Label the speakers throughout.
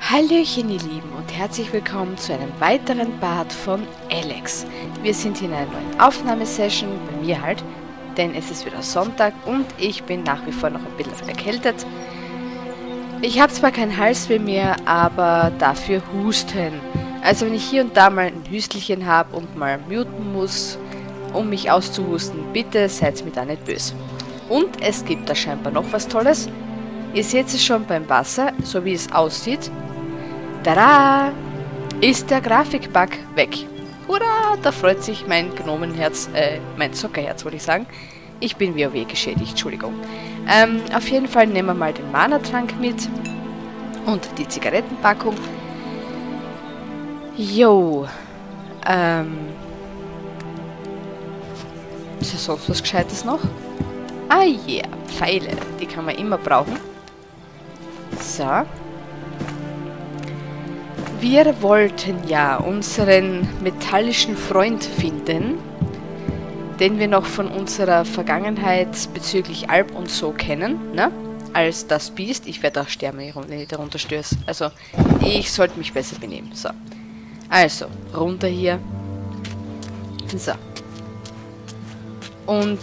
Speaker 1: Hallöchen ihr Lieben und herzlich willkommen zu einem weiteren Part von Alex. Wir sind in einer neuen Aufnahmesession, bei mir halt, denn es ist wieder Sonntag und ich bin nach wie vor noch ein bisschen erkältet. Ich habe zwar keinen Halsweh mehr, aber dafür Husten. Also wenn ich hier und da mal ein Hüstelchen habe und mal muten muss, um mich auszuhusten, bitte seid mir da nicht böse. Und es gibt da scheinbar noch was Tolles. Ihr seht es schon beim Wasser, so wie es aussieht. Tada! Ist der Grafikbug weg. Hurra! Da freut sich mein Gnomenherz, mein Zockerherz wollte ich sagen. Ich bin WoW geschädigt, Entschuldigung. Auf jeden Fall nehmen wir mal den Mana-Trank mit. Und die Zigarettenpackung. Jo. Ist ja sonst was Gescheites noch? Ah yeah, Pfeile. Die kann man immer brauchen. So. Wir wollten ja unseren metallischen Freund finden, den wir noch von unserer Vergangenheit bezüglich Alp und so kennen, ne? Als das Biest. Ich werde auch sterben, wenn ich darunter stöße. Also, ich sollte mich besser benehmen. So. Also, runter hier. So. Und,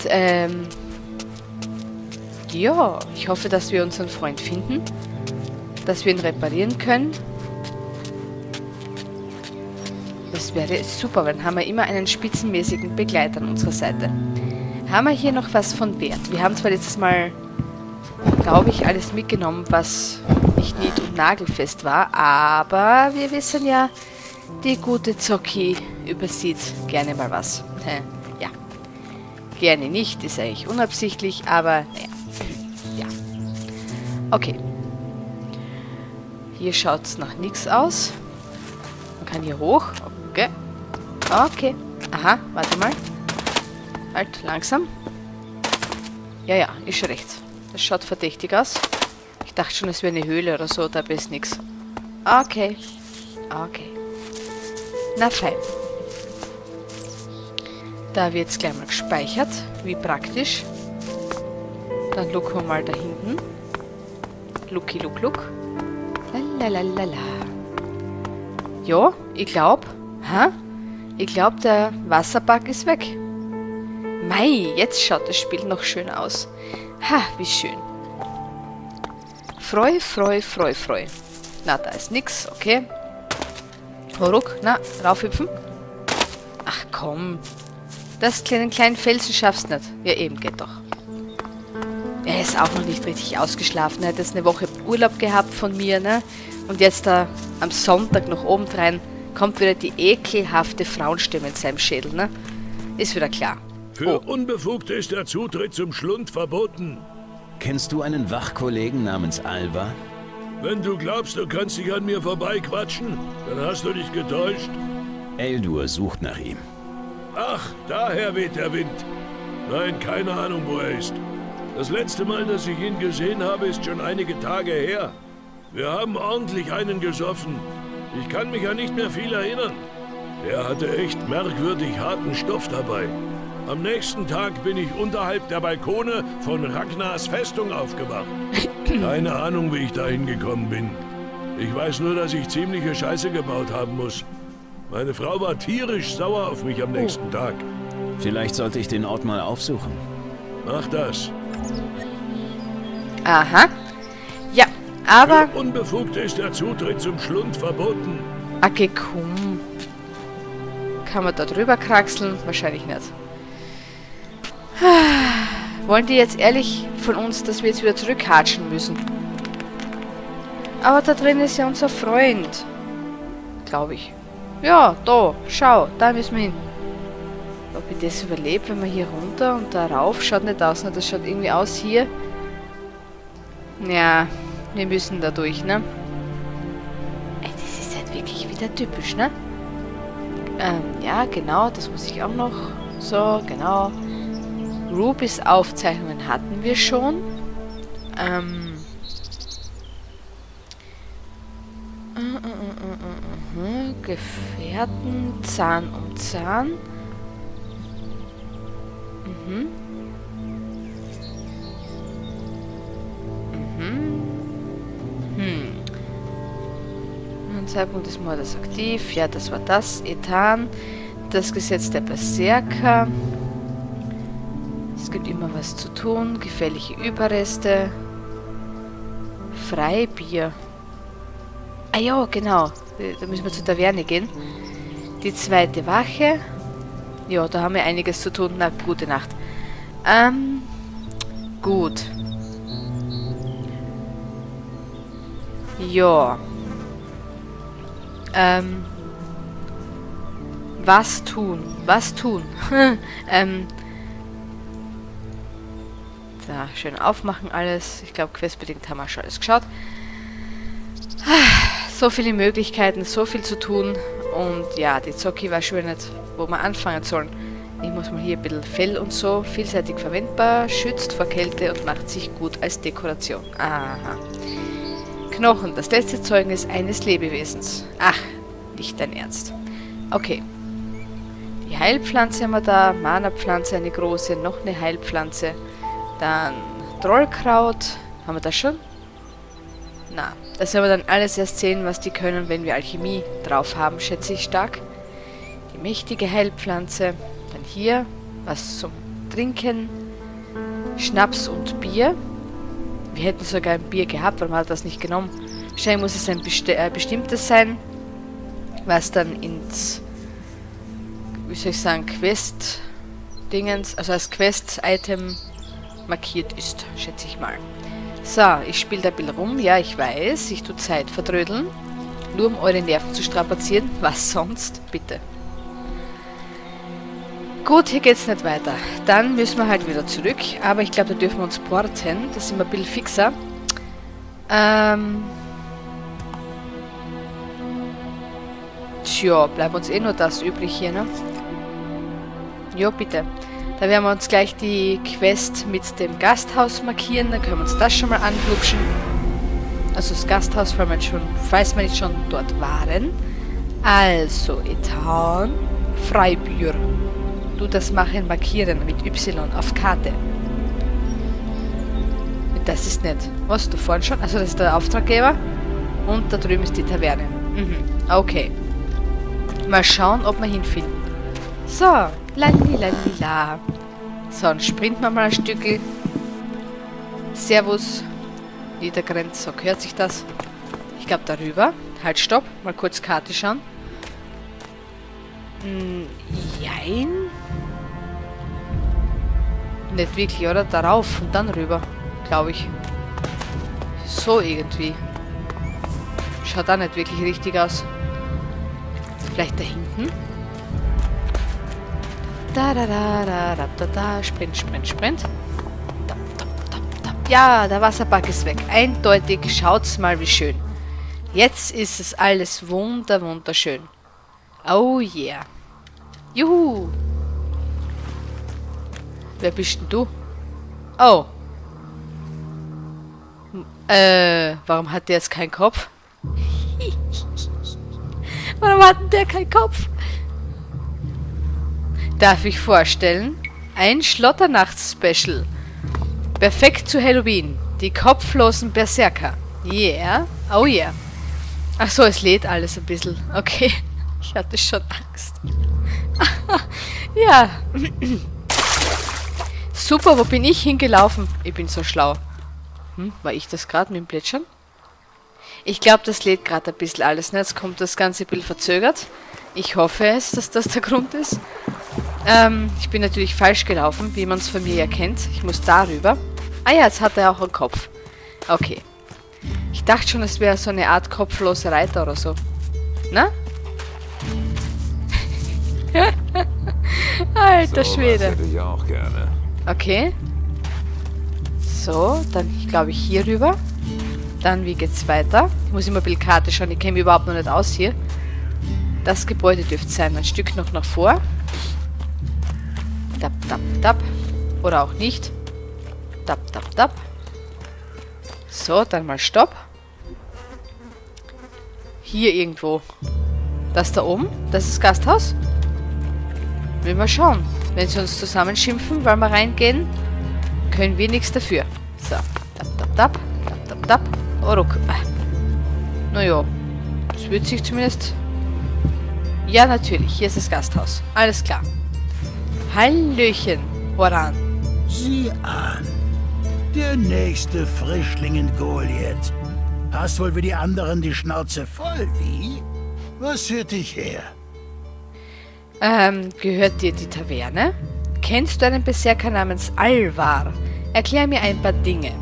Speaker 1: ja, ich hoffe, dass wir unseren Freund finden. Dass wir ihn reparieren können. Das wäre super, weil dann haben wir immer einen spitzenmäßigen Begleiter an unserer Seite. Haben wir hier noch was von Wert? Wir haben zwar letztes Mal, glaube ich, alles mitgenommen, was nicht nied- und nagelfest war, aber wir wissen ja, die gute Zocki übersieht gerne mal was. Ja. Gerne nicht, ist eigentlich unabsichtlich, aber naja. Ja. Okay. Hier schaut es nach nichts aus. Man kann hier hoch. Okay. Okay. Aha, warte mal. Halt, langsam. Ja, ist schon recht. Das schaut verdächtig aus. Ich dachte schon, es wäre eine Höhle oder so, dabei ist nichts. Okay. Okay. Na fein. Da wird es gleich mal gespeichert. Wie praktisch. Dann gucken wir mal da hinten. Lucky, look. Lalalala. Ja, ich glaube. Ich glaube, der Wasserbug ist weg. Mei, jetzt schaut das Spiel noch schön aus. Ha, wie schön. Freu. Na, da ist nix, okay. Ruck, na, raufhüpfen. Ach komm. Das kleinen Felsen schaffst nicht. Ja, eben, geht doch. Er ist auch noch nicht richtig ausgeschlafen. Er hat jetzt eine Woche Urlaub gehabt von mir, ne? Und jetzt da am Sonntag noch obendrein kommt wieder die ekelhafte Frauenstimme in seinem Schädel, ne? Ist wieder klar.
Speaker 2: Für Unbefugte ist der Zutritt zum Schlund verboten.
Speaker 3: Kennst du einen Wachkollegen namens Alva?
Speaker 2: Wenn du glaubst, du kannst dich an mir vorbeiquatschen, dann hast du dich getäuscht.
Speaker 3: Eldur sucht nach ihm.
Speaker 2: Ach, daher weht der Wind. Nein, keine Ahnung, wo er ist. Das letzte Mal, dass ich ihn gesehen habe, ist schon einige Tage her. Wir haben ordentlich einen gesoffen. Ich kann mich ja nicht mehr viel erinnern. Er hatte echt merkwürdig harten Stoff dabei. Am nächsten Tag bin ich unterhalb der Balkone von Ragnars Festung aufgewacht. Keine Ahnung, wie ich dahin gekommen bin. Ich weiß nur, dass ich ziemliche Scheiße gebaut haben muss. Meine Frau war tierisch sauer auf mich am nächsten Tag.
Speaker 3: Vielleicht sollte ich den Ort mal aufsuchen.
Speaker 2: Mach das.
Speaker 1: Aha. Ja, aber...
Speaker 2: Für Unbefugte ist der Zutritt zum Schlund verboten.
Speaker 1: Okay, komm. Kann man da drüber kraxeln? Wahrscheinlich nicht. Wollen die jetzt ehrlich von uns, dass wir jetzt wieder zurückhatschen müssen? Aber da drin ist ja unser Freund. Glaube ich. Ja, da. Schau, da müssen wir hin. Ob ich das überlebe, wenn wir hier runter und da rauf? Schaut nicht aus, ne? Das schaut irgendwie aus hier. Ja, wir müssen da durch, ne? Das ist halt wirklich wieder typisch, ne? Ja, genau, das muss ich auch noch. So, genau. Rubys Aufzeichnungen hatten wir schon. Gefährten, Zahn um Zahn. Zeitpunkt des Mordes aktiv. Ja, das war das. Ethan. Das Gesetz der Berserker. Es gibt immer was zu tun. Gefährliche Überreste. Freibier. Ah ja, genau. Da müssen wir zur Taverne gehen. Die zweite Wache. Ja, da haben wir einiges zu tun. Na, gute Nacht. Gut. Ja. Was tun? Was tun? Da, schön aufmachen alles. Ich glaube, questbedingt haben wir schon alles geschaut. So viele Möglichkeiten, so viel zu tun. Und ja, die Zocki weiß schon nicht, wo wir anfangen sollen. Ich muss mal hier ein bisschen Fell und so. Vielseitig verwendbar, schützt vor Kälte und macht sich gut als Dekoration. Aha. Knochen, das letzte Zeugnis eines Lebewesens. Ach, nicht dein Ernst. Okay. Die Heilpflanze haben wir da. Mana-Pflanze, eine große. Noch eine Heilpflanze. Dann Trollkraut. Haben wir das schon? Na, das werden wir dann alles erst sehen, was die können, wenn wir Alchemie drauf haben, schätze ich stark. Die mächtige Heilpflanze. Dann hier was zum Trinken. Schnaps und Bier. Wir hätten sogar ein Bier gehabt, warum hat das nicht genommen? Wahrscheinlich muss es ein bestimmtes sein, was dann ins, wie soll ich sagen, Quest-Dingens, also als Quest-Item markiert ist, schätze ich mal. So, ich spiele da ein bisschen rum. Ja, ich weiß, ich tue Zeit verdrödeln. Nur um eure Nerven zu strapazieren. Was sonst? Bitte. Gut, hier geht's nicht weiter. Dann müssen wir halt wieder zurück. Aber ich glaube, da dürfen wir uns porten. Das sind wir ein bisschen fixer. Tja, bleibt uns eh nur das übrig hier, ne? Jo, bitte. Da werden wir uns gleich die Quest mit dem Gasthaus markieren. Dann können wir uns das schon mal anglupschen. Also das Gasthaus, falls wir nicht schon dort waren. Also, Ethan. Freibier. Du das machen, markieren mit Y auf Karte. Das ist nett. Was, da vorne schon? Also das ist der Auftraggeber. Und da drüben ist die Taverne. Okay. Mal schauen, ob wir hinfinden. So, lalila. So, dann sprinten wir mal ein Stückel. Servus. Niedergrenz, so gehört sich das. Ich glaube darüber. Halt, stopp. Mal kurz Karte schauen. Jein. Nicht wirklich, oder? Darauf und dann rüber. Glaube ich. So irgendwie. Schaut auch nicht wirklich richtig aus. Vielleicht da hinten? Sprint, Sprint, Sprint. Ja, der Wasserbug ist weg. Eindeutig. Schaut's mal, wie schön. Jetzt ist es alles wunderschön. Oh yeah. Juhu. Wer bist denn du? Oh. Warum hat der jetzt keinen Kopf? Warum hat denn der keinen Kopf? Darf ich vorstellen? Ein Schlotternachts-Special. Perfekt zu Halloween. Die kopflosen Berserker. Yeah. Oh yeah. Ach so, es lädt alles ein bisschen. Okay. Ich hatte schon Angst. Ja. Super, wo bin ich hingelaufen? Ich bin so schlau. War ich das gerade mit dem Plätschern? Ich glaube, das lädt gerade ein bisschen alles. Ne? Jetzt kommt das Ganze ein bisschen verzögert. Ich hoffe es, dass das der Grund ist. Ich bin natürlich falsch gelaufen, wie man es von mir ja kennt. Ich muss darüber. Ah ja, jetzt hat er auch einen Kopf. Okay. Ich dachte schon, es wäre so eine Art kopfloser Reiter oder so. Na? Alter Schwede.
Speaker 4: Hätte ich auch gerne.
Speaker 1: Okay. So, dann glaube ich hier rüber. Dann, wie geht's weiter? Ich muss immer ein bisschen Karte schauen, ich kenne mich überhaupt noch nicht aus hier. Das Gebäude dürfte sein, ein Stück noch nach vor. Tap, tap, tap. Oder auch nicht. Tap, tap, tap. So, dann mal Stopp. Hier irgendwo. Das da oben, das ist das Gasthaus. Will mal schauen. Wenn sie uns zusammenschimpfen, weil wir reingehen, können wir nichts dafür. So, tap, tap, tap, tap, tap, tap. Oh, ruck. Naja. Das wird sich zumindest... Ja, natürlich. Hier ist das Gasthaus. Alles klar. Hallöchen, Horan.
Speaker 4: Sieh an. Der nächste Frischling in Goliath. Hast wohl wie die anderen die Schnauze voll, wie? Was führt dich her?
Speaker 1: Gehört dir die Taverne? Kennst du einen Berserker namens Alvar? Erklär mir ein paar Dinge.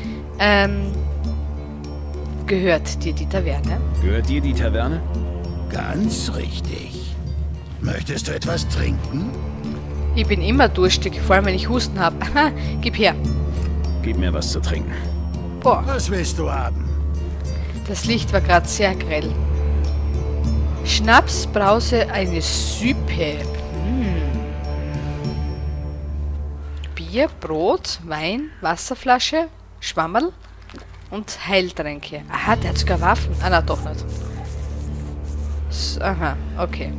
Speaker 1: Gehört dir die Taverne?
Speaker 3: Gehört dir die Taverne?
Speaker 4: Ganz richtig. Möchtest du etwas trinken?
Speaker 1: Ich bin immer durstig, vor allem wenn ich Husten habe. Gib her.
Speaker 3: Gib mir was zu trinken.
Speaker 1: Boah,
Speaker 4: Was willst du haben?
Speaker 1: das Licht war gerade sehr grell. Schnaps, Brause, eine Süppe. Bier, Brot, Wein, Wasserflasche, Schwammerl und Heiltränke. Aha, der hat sogar Waffen. Ah, na doch nicht. Aha, okay.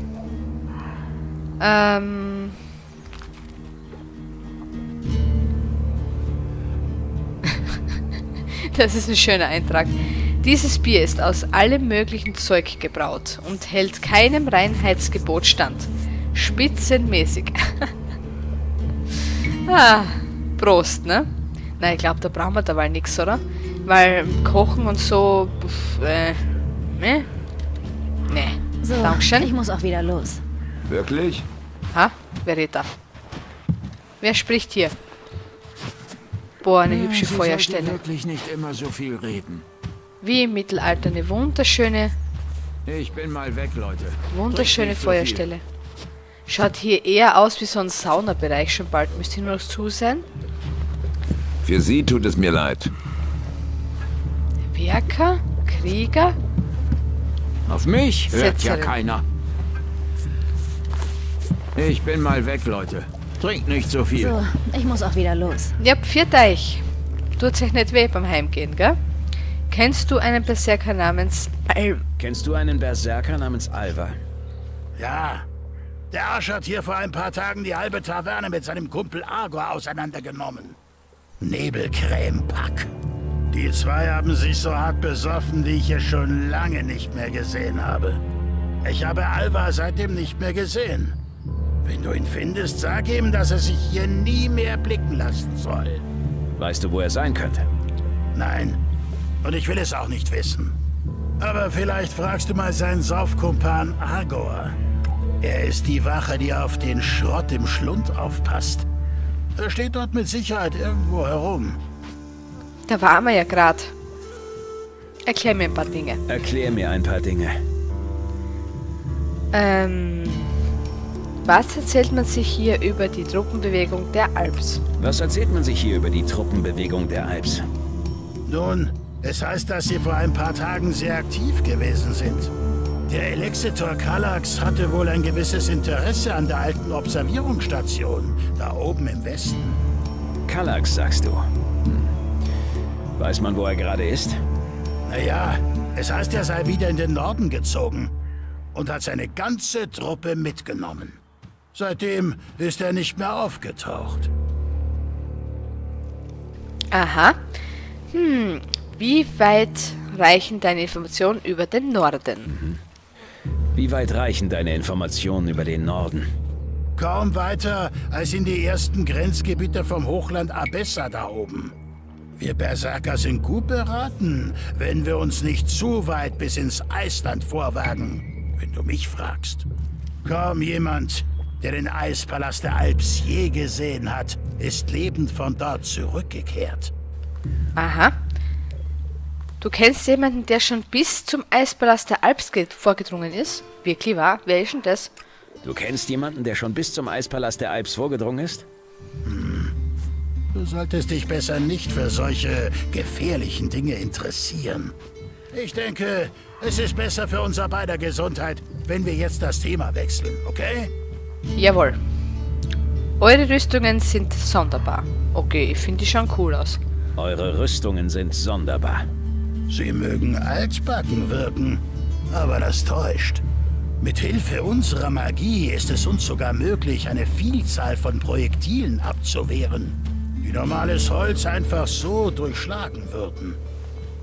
Speaker 1: Das ist ein schöner Eintrag. Dieses Bier ist aus allem möglichen Zeug gebraut und hält keinem Reinheitsgebot stand. Spitzenmäßig. Prost, ne? Na, ich glaube, da brauchen wir dabei nichts, oder? Weil Kochen und so... ne? Nee.
Speaker 5: So,
Speaker 1: Dankeschön.
Speaker 5: ich muss auch wieder los.
Speaker 6: Wirklich?
Speaker 1: Ha? Wer redet da? Wer spricht hier? Boah, eine hübsche
Speaker 6: Sie
Speaker 1: Feuerstelle.
Speaker 6: sollte wirklich nicht immer so viel reden.
Speaker 1: Wie im Mittelalter eine wunderschöne
Speaker 6: Ich bin mal weg, Leute.
Speaker 1: Wunderschöne
Speaker 6: Trink nicht so viel.
Speaker 1: Feuerstelle. Schaut hier eher aus wie so ein Saunabereich schon bald. Müsst ihr nur noch zu sein.
Speaker 6: Für Sie tut es mir leid.
Speaker 1: Werker? Krieger?
Speaker 6: Auf mich hört ja
Speaker 1: Setzerin.
Speaker 6: keiner. Ich bin mal weg, Leute. Trinkt nicht so viel.
Speaker 5: So, ich muss auch wieder los.
Speaker 1: Ja, pfiat euch. Tut's euch nicht weh beim Heimgehen, gell? Kennst du einen Berserker namens
Speaker 3: Kennst du einen Berserker namens Alva?
Speaker 4: Ja. Der Arsch hat hier vor ein paar Tagen die halbe Taverne mit seinem Kumpel Agor auseinandergenommen. Nebelcreme-Pack. Die zwei haben sich so hart besoffen, wie ich es schon lange nicht mehr gesehen habe. Ich habe Alva seitdem nicht mehr gesehen. Wenn du ihn findest, sag ihm, dass er sich hier nie mehr blicken lassen soll.
Speaker 3: Weißt du, wo er sein könnte?
Speaker 4: Nein. Und ich will es auch nicht wissen. Aber vielleicht fragst du mal seinen Saufkumpan Agor. Er ist die Wache, die auf den Schrott im Schlund aufpasst. Er steht dort mit Sicherheit irgendwo herum.
Speaker 1: Da waren wir ja gerade. Erklär mir ein paar Dinge.
Speaker 3: Erklär mir ein paar Dinge.
Speaker 1: Was erzählt man sich hier über die Truppenbewegung der Alps?
Speaker 3: Was erzählt man sich hier über die Truppenbewegung der Alps?
Speaker 4: Nun, es heißt, dass sie vor ein paar Tagen sehr aktiv gewesen sind. Der Elexitor Kallax hatte wohl ein gewisses Interesse an der alten Observierungsstation, da oben im Westen.
Speaker 3: Kallax, sagst du? Weiß man, wo er gerade ist?
Speaker 4: Naja, es heißt, er sei wieder in den Norden gezogen und hat seine ganze Truppe mitgenommen. Seitdem ist er nicht mehr aufgetaucht.
Speaker 1: Aha. Wie weit reichen deine Informationen über den Norden?
Speaker 3: Wie weit reichen deine Informationen über den Norden?
Speaker 4: Kaum weiter als in die ersten Grenzgebiete vom Hochland Abessa da oben. Wir Berserker sind gut beraten, wenn wir uns nicht zu weit bis ins Eisland vorwagen, wenn du mich fragst. Kaum jemand, der den Eispalast der Alps je gesehen hat, ist lebend von dort zurückgekehrt.
Speaker 1: Aha. Du kennst jemanden, der schon bis zum Eispalast der Alps vorgedrungen ist? Wirklich wahr? Wer ist denn das?
Speaker 3: Du kennst jemanden, der schon bis zum Eispalast der Alps vorgedrungen ist?
Speaker 4: Du solltest dich besser nicht für solche gefährlichen Dinge interessieren. Ich denke, es ist besser für unser beider Gesundheit, wenn wir jetzt das Thema wechseln, okay?
Speaker 1: Jawohl. Eure Rüstungen sind sonderbar. Okay, ich finde die schon cool aus.
Speaker 3: Eure Rüstungen sind sonderbar.
Speaker 4: Sie mögen altbacken wirken, aber das täuscht. Mit Hilfe unserer Magie ist es uns sogar möglich, eine Vielzahl von Projektilen abzuwehren, die normales Holz einfach so durchschlagen würden.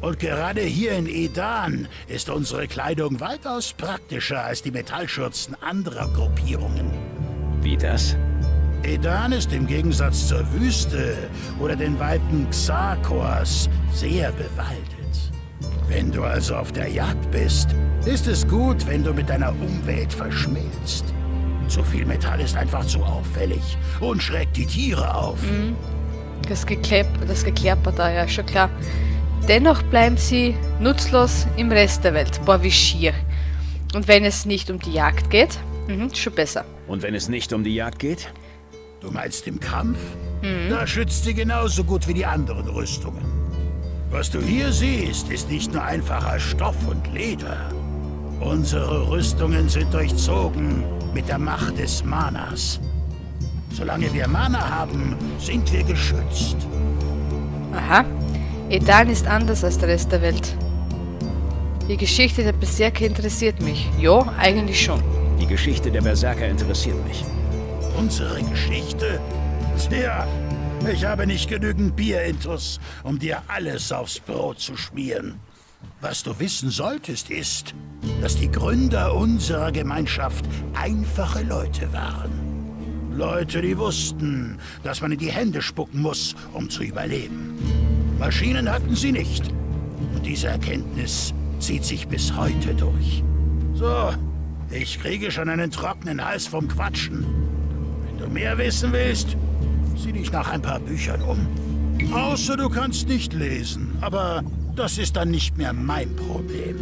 Speaker 4: Und gerade hier in Edan ist unsere Kleidung weitaus praktischer als die Metallschürzen anderer Gruppierungen.
Speaker 3: Wie das?
Speaker 4: Edan ist im Gegensatz zur Wüste oder den weiten Xarkors sehr bewaldet. Wenn du also auf der Jagd bist, ist es gut, wenn du mit deiner Umwelt verschmilzt. Zu viel Metall ist einfach zu auffällig und schreckt die Tiere auf.
Speaker 1: Das Geklapper da, ja, schon klar. Dennoch bleiben sie nutzlos im Rest der Welt. Boah, wie schier. Und wenn es nicht um die Jagd geht, schon besser.
Speaker 3: Und wenn es nicht um die Jagd geht?
Speaker 4: Du meinst im Kampf? Da schützt sie genauso gut wie die anderen Rüstungen. Was du hier siehst, ist nicht nur einfacher Stoff und Leder. Unsere Rüstungen sind durchzogen mit der Macht des Manas. Solange wir Mana haben, sind wir geschützt.
Speaker 1: Aha. Edan ist anders als der Rest der Welt. Die Geschichte der Berserker interessiert mich. Jo, eigentlich schon.
Speaker 3: Die Geschichte der Berserker interessiert mich.
Speaker 4: Unsere Geschichte? Tja, ich habe nicht genügend Bierintus, um dir alles aufs Brot zu schmieren. Was du wissen solltest, ist, dass die Gründer unserer Gemeinschaft einfache Leute waren. Leute, die wussten, dass man in die Hände spucken muss, um zu überleben. Maschinen hatten sie nicht. Und diese Erkenntnis zieht sich bis heute durch. So, ich kriege schon einen trockenen Hals vom Quatschen. Wenn du mehr wissen willst, sieh dich nach ein paar Büchern um. Außer du kannst nicht lesen, aber das ist dann nicht mehr mein Problem.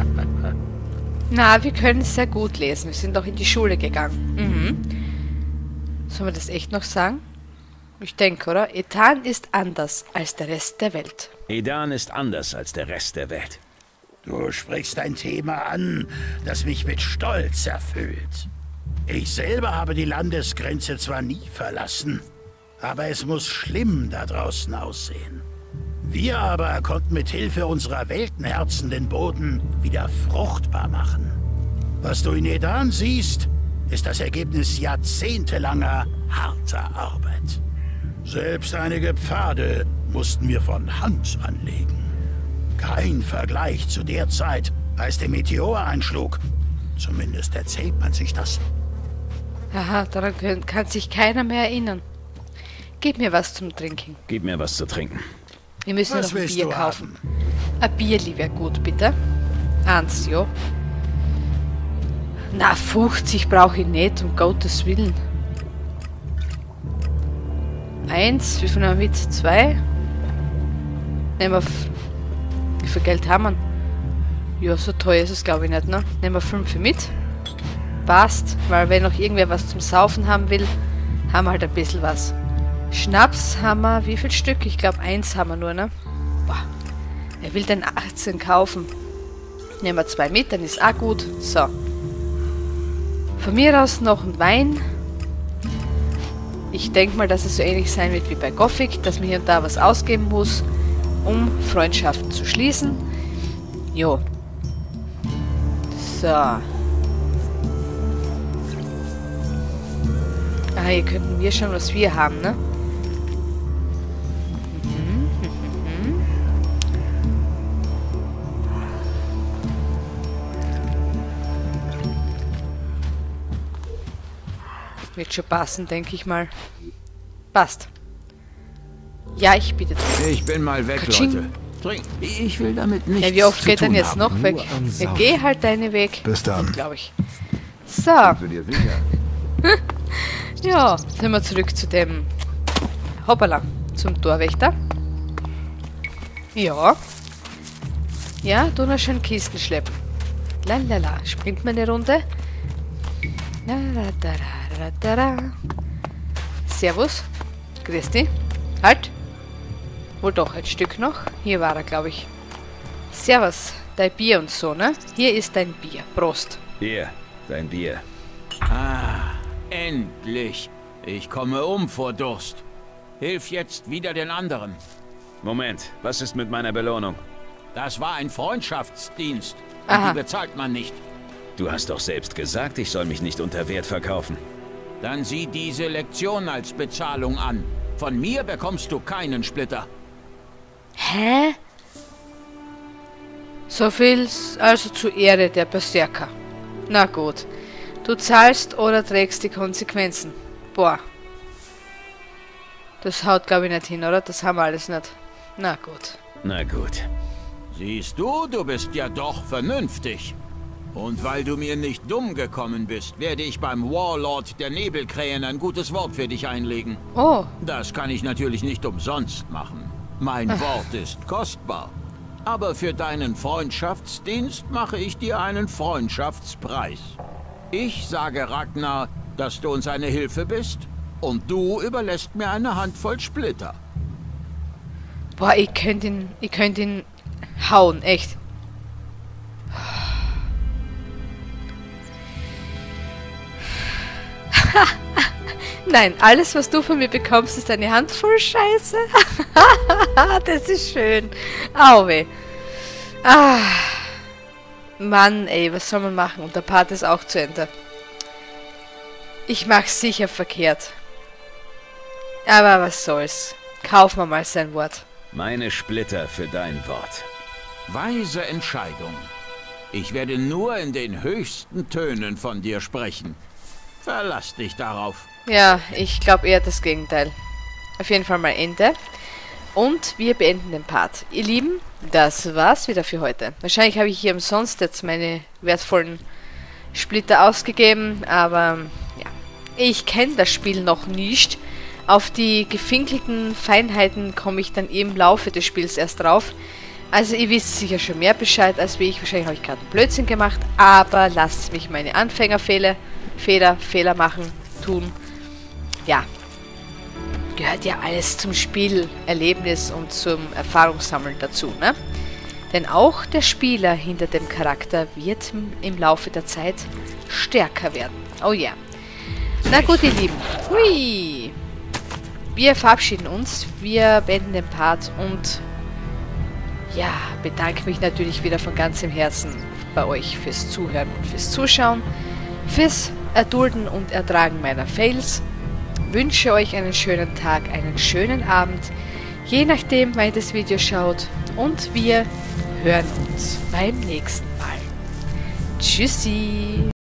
Speaker 1: Na, wir können es sehr gut lesen. Wir sind doch in die Schule gegangen. Sollen wir das echt noch sagen? Ich denke, oder? Edan ist anders als der Rest der Welt.
Speaker 3: Edan ist anders als der Rest der Welt.
Speaker 4: Du sprichst ein Thema an, das mich mit Stolz erfüllt. Ich selber habe die Landesgrenze zwar nie verlassen, aber es muss schlimm da draußen aussehen. Wir aber konnten mit Hilfe unserer Weltenherzen den Boden wieder fruchtbar machen. Was du in Edan siehst, ist das Ergebnis jahrzehntelanger harter Arbeit. Selbst einige Pfade mussten wir von Hand anlegen. Kein Vergleich zu der Zeit, als der Meteor einschlug. Zumindest erzählt man sich das.
Speaker 1: Aha, daran kann sich keiner mehr erinnern. Gib mir was zum Trinken.
Speaker 3: Gib mir was zu trinken.
Speaker 1: Wir müssen
Speaker 4: Was
Speaker 1: noch ein
Speaker 4: willst
Speaker 1: Bier
Speaker 4: du
Speaker 1: kaufen.
Speaker 4: haben?
Speaker 1: Ein Bierli wäre gut, bitte. Eins, jo. Na, 50 brauche ich nicht, um Gottes Willen. Eins, wie viel haben wir mit? 2? Nehmen wir... Wie viel Geld haben wir? Ja, so teuer ist es glaube ich nicht, ne? Nehmen wir 5 mit. Passt, weil wenn noch irgendwer was zum Saufen haben will, haben wir halt ein bisschen was. Schnaps haben wir, wie viel Stück? Ich glaube 1 haben wir nur, ne? Boah, wer will denn 18 kaufen? Nehmen wir 2 mit, dann ist auch gut. So. Von mir aus noch ein Wein. Ich denke mal, dass es so ähnlich sein wird wie bei Gothic, dass man hier und da was ausgeben muss, um Freundschaften zu schließen. Jo. So. Ah, hier könnten wir schon, was wir haben, ne? Wird schon passen, denke ich mal. Passt. Ja, ich bitte.
Speaker 6: Ich bin mal weg,
Speaker 1: Katsching.
Speaker 6: Leute. Trink. Ich will damit nichts
Speaker 1: Ja, wie oft
Speaker 6: zu
Speaker 1: geht denn
Speaker 6: tun
Speaker 1: jetzt
Speaker 6: haben.
Speaker 1: noch weg?
Speaker 7: Nur am
Speaker 1: Ja,
Speaker 7: Saufen.
Speaker 1: geh halt deine Weg.
Speaker 7: Bis dann.
Speaker 1: Glaube ich. So.
Speaker 6: Bist du dir sicher?
Speaker 1: Ja, sind wir zurück zu dem... Hoppala. Zum Torwächter. Ja. Ja, du noch schön Kisten schleppen. Lalala. Springt man eine Runde. Servus. Grüß dich. Halt. Wohl doch, ein Stück noch. Hier war er, glaube ich. Servus. Dein Bier und so, ne? Hier ist dein Bier. Prost.
Speaker 3: Hier, dein Bier.
Speaker 6: Ah, endlich. Ich komme um vor Durst. Hilf jetzt wieder den anderen.
Speaker 3: Moment, was ist mit meiner Belohnung?
Speaker 6: Das war ein Freundschaftsdienst. Und
Speaker 1: Aha.
Speaker 6: die bezahlt man nicht.
Speaker 3: Du hast doch selbst gesagt, ich soll mich nicht unter Wert verkaufen.
Speaker 6: Dann sieh diese Lektion als Bezahlung an. Von mir bekommst du keinen Splitter.
Speaker 1: Hä? So viel also zur Ehre der Berserker. Na gut. Du zahlst oder trägst die Konsequenzen. Boah. Das haut, glaube ich, nicht hin, oder? Das haben wir alles nicht. Na gut.
Speaker 3: Na gut.
Speaker 6: Siehst du, du bist ja doch vernünftig. Und weil du mir nicht dumm gekommen bist, werde ich beim Warlord der Nebelkrähen ein gutes Wort für dich einlegen.
Speaker 1: Oh.
Speaker 6: Das kann ich natürlich nicht umsonst machen. Mein Wort ist kostbar. Aber für deinen Freundschaftsdienst mache ich dir einen Freundschaftspreis. Ich sage Ragnar, dass du uns eine Hilfe bist, und du überlässt mir eine Handvoll Splitter.
Speaker 1: Boah, ich könnte ihn hauen, echt. Nein, alles, was du von mir bekommst, ist eine Handvoll Scheiße. Das ist schön. Au weh. Ah. Mann, ey, was soll man machen? Und der Part ist auch zu Ende. Ich mach's sicher verkehrt. Aber was soll's. Kaufen wir mal sein Wort.
Speaker 3: Meine Splitter für dein Wort.
Speaker 6: Weise Entscheidung. Ich werde nur in den höchsten Tönen von dir sprechen. Verlass dich darauf.
Speaker 1: Ja, ich glaube eher das Gegenteil. Auf jeden Fall mal Ende. Und wir beenden den Part. Ihr Lieben, das war's wieder für heute. Wahrscheinlich habe ich hier umsonst jetzt meine wertvollen Splitter ausgegeben, aber ja. Ich kenne das Spiel noch nicht. Auf die gefinkelten Feinheiten komme ich dann im Laufe des Spiels erst drauf. Also ihr wisst sicher schon mehr Bescheid als wie ich. Wahrscheinlich habe ich gerade einen Blödsinn gemacht, aber lasst mich meine Anfängerfehler tun. Ja, gehört ja alles zum Spielerlebnis und zum Erfahrungssammeln dazu, ne? Denn auch der Spieler hinter dem Charakter wird im Laufe der Zeit stärker werden. Oh ja. Yeah. Na gut, ihr Lieben. Hui. Wir verabschieden uns. Wir beenden den Part und ja, bedanke mich natürlich wieder von ganzem Herzen bei euch fürs Zuhören und fürs Zuschauen, fürs Erdulden und Ertragen meiner Fails. Wünsche euch einen schönen Tag, einen schönen Abend, je nachdem, wann ihr das Video schaut. Und wir hören uns beim nächsten Mal. Tschüssi!